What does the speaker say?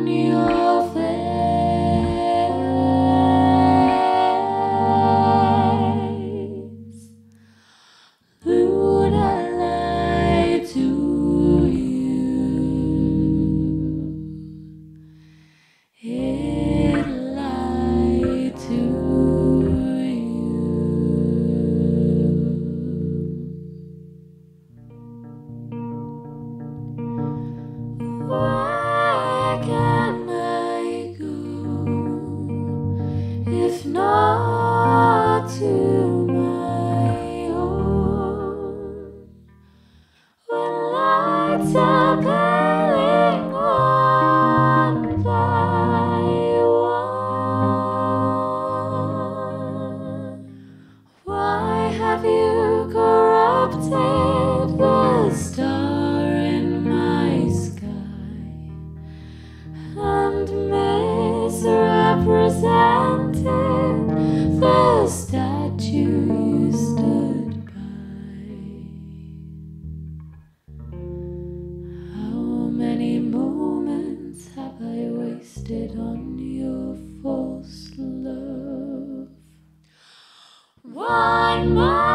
on your face. Would I lie to you? It lied to you. Where can I go if not to my home? When lights are burning one by one, why have you corrupted the star in my sky and misrepresented the statue you stood by? How many moments have I wasted on your false love? One more